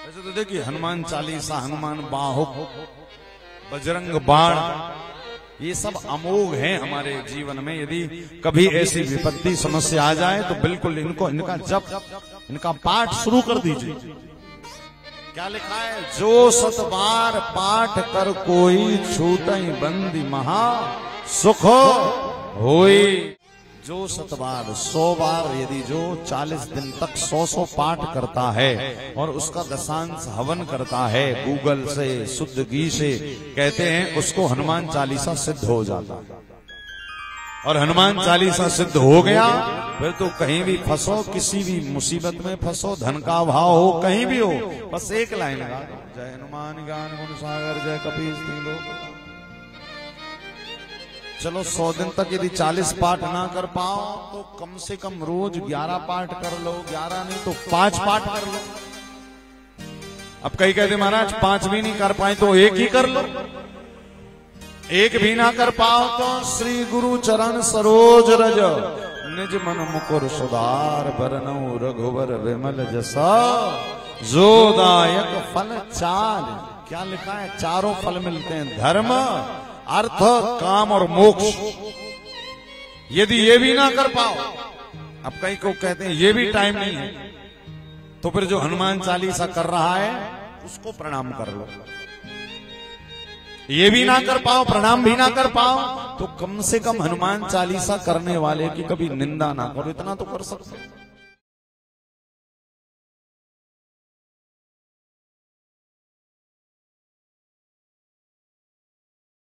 वैसे तो देखिए हनुमान चालीसा, हनुमान बाहुक, बजरंग बाण, ये सब अमोघ हैं हमारे जीवन में। यदि कभी ऐसी विपत्ति समस्या आ जाए तो बिल्कुल इनका जप, इनका पाठ शुरू कर दीजिए। क्या लिखा है? जो 100 बार पाठ कर कोई छूटई बंदी महा सुख होई। जो 100 बार 100 बार यदि जो 40 दिन तक 100 पाठ करता है और उसका दशांश हवन करता है गूगल से, शुद्ध घी से, कहते हैं उसको हनुमान चालीसा सिद्ध हो जाता है। और हनुमान चालीसा सिद्ध हो गया फिर तो कहीं भी फंसो, किसी भी मुसीबत में फंसो, धन का अभाव हो, कहीं भी हो, बस एक लाइन गा दो, जय हनुमान ज्ञान गुण सागर जय कपीस तीन लोक। चलो 100 दिन तक यदि 40 पाठ ना कर पाओ तो कम से कम रोज 11 पाठ कर लो, 11 नहीं तो 5 पाठ कर लो। अब कई कहते महाराज 5 भी नहीं कर पाए तो 1 ही कर लो। 1 भी ना कर पाओ तो श्री गुरु चरण सरोज रज निज मन मुकुर सुधार बरनऊ रघुवर विमल जसा जो दायक फल 4। क्या लिखा है? चारों फल मिलते हैं, धर्म, अर्थ, काम और मोक्ष। यदि ये भी ना कर पाओ, अब कई को कहते हैं ये भी टाइम नहीं है, तो फिर जो हनुमान चालीसा कर रहा है उसको प्रणाम कर लो। ये भी ना कर पाओ, प्रणाम भी ना कर पाओ, तो कम से कम हनुमान चालीसा करने वाले की कभी निंदा ना करो, इतना तो कर सकते।